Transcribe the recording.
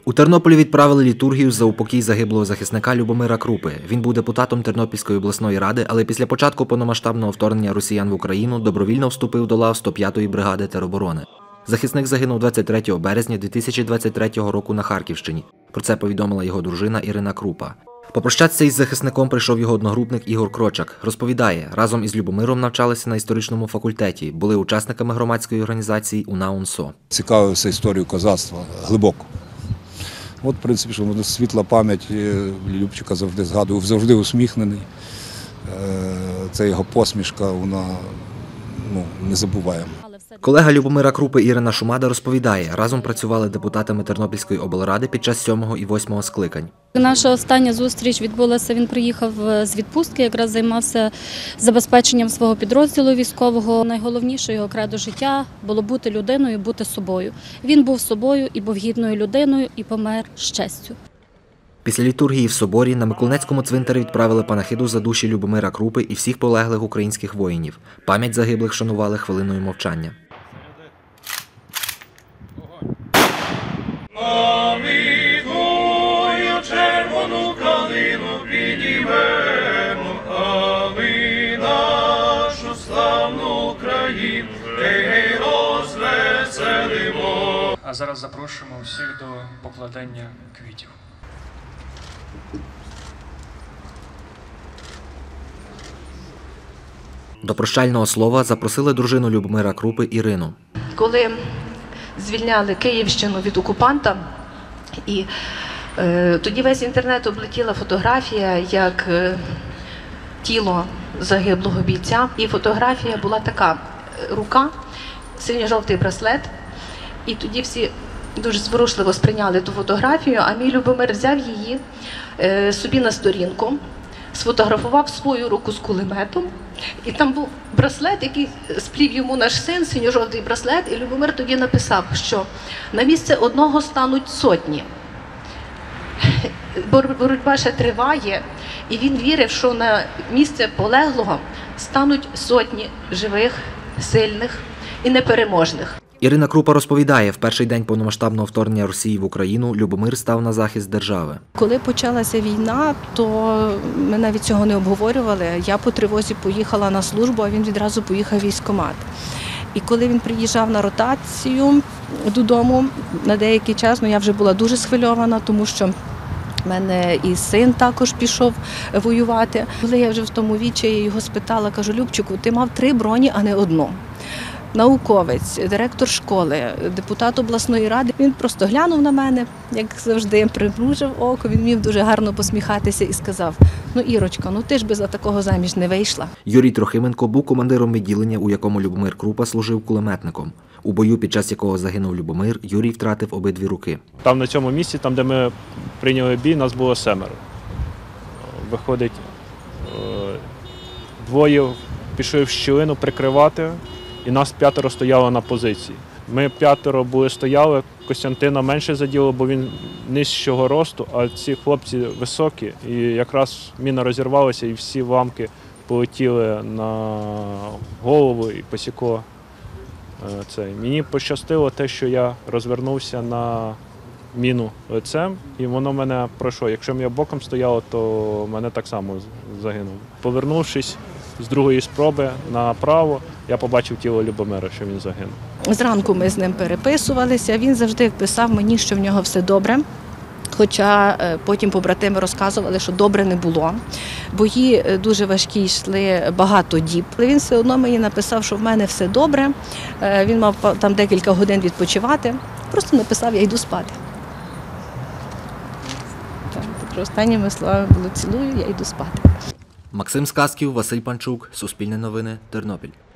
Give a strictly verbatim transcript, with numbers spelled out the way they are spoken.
У Тернополі відправили літургію за упокій загиблого захисника Любомира Крупи. Він був депутатом Тернопільської обласної ради, але після початку повномасштабного вторгнення росіян в Україну добровільно вступив до лав сто п'ятої бригади тероборони. Захисник загинув двадцять третього березня дві тисячі двадцять третього року на Харківщині. Про це повідомила його дружина Ірина Крупа. Попрощатися із захисником прийшов його одногрупник Ігор Крочак. Розповідає, разом із Любомиром навчалися на історичному факультеті, були учасниками громадської організації УНА-УНСО. Цікавився історією козацтва глибоко. От, в принципі, що світла пам'ять Любчика завжди згадував, завжди усміхнений. Це його посмішка, вона ну, не забуваємо. Колега Любомира Крупи Ірина Шумада розповідає, разом працювали депутатами Тернопільської облради під час сьомого і восьмого скликань. Наша остання зустріч відбулася, він приїхав з відпустки, якраз займався забезпеченням свого підрозділу військового. Найголовніше його кредо життя було бути людиною, бути собою. Він був собою і був гідною людиною і помер з честю. Після літургії в соборі на Миколинецькому цвинтарі відправили панахиду за душі Любомира Крупи і всіх полеглих українських воїнів. Пам'ять загиблих шанували хвилиною мовчання. Червону калину підіймемо, а ми нашу славну Україну гей розвеселимо. А зараз запрошуємо всіх до покладання квітів. До прощального слова запросили дружину Любомира Крупи Ірину. Коли звільняли Київщину від окупанта, і тоді весь інтернет облетіла фотографія, як тіло загиблого бійця. І фотографія була така: рука, синьо-жовтий браслет. І тоді всі дуже зворушливо сприйняли ту фотографію, а мій Любомир взяв її собі на сторінку, сфотографував свою руку з кулеметом. І там був браслет, який сплів йому наш син, синьо-жовтий браслет. І Любомир тоді написав, що на місце одного стануть сотні. Боротьба ще триває, і він вірив, що на місце полеглого стануть сотні живих, сильних і непереможних. Ірина Крупа розповідає, в перший день повномасштабного вторгнення Росії в Україну Любомир став на захист держави. Коли почалася війна, то ми навіть цього не обговорювали. Я по тривозі поїхала на службу, а він відразу поїхав в військкомат. І коли він приїжджав на ротацію додому на деякий час, ну я вже була дуже схвильована, тому що в мене і син також пішов воювати. Коли я вже в тому віці його спитала, кажу: Любчику, ти мав три броні, а не одну. Науковець, директор школи, депутат обласної ради. Він просто глянув на мене, як завжди, примружив око, він вмів дуже гарно посміхатися і сказав: ну, Ірочка, ну ти ж би за такого заміж не вийшла. Юрій Трохименко був командиром відділення, у якому Любомир Крупа служив кулеметником. У бою, під час якого загинув Любомир, Юрій втратив обидві руки. Там на цьому місці, там де ми прийняли бій, нас було семеро. Виходить, двоє пішли в щілину прикривати, і нас п'ятеро стояло на позиції. Ми п'ятеро були стояли, Костянтина менше заділо, бо він нижчого росту, а ці хлопці високі. І якраз міна розірвалася, і всі ламки полетіли на голову і посікло цей. Мені пощастило те, що я розвернувся на міну лицем, і воно мене пройшло. Якщо б я боком стояло, то мене так само загинуло. Повернувшись з другої спроби направо, я побачив тіло Любомира, що він загинув. Зранку ми з ним переписувалися, він завжди писав мені, що в нього все добре. Хоча потім побратими розказували, що добре не було. Бої дуже важкі йшли багато діб. Але він все одно мені написав, що в мене все добре. Він мав там декілька годин відпочивати. Просто написав: я йду спати. Так, останніми словами було: цілую, я йду спати. Максим Сказків, Василь Панчук, Суспільне новини, Тернопіль.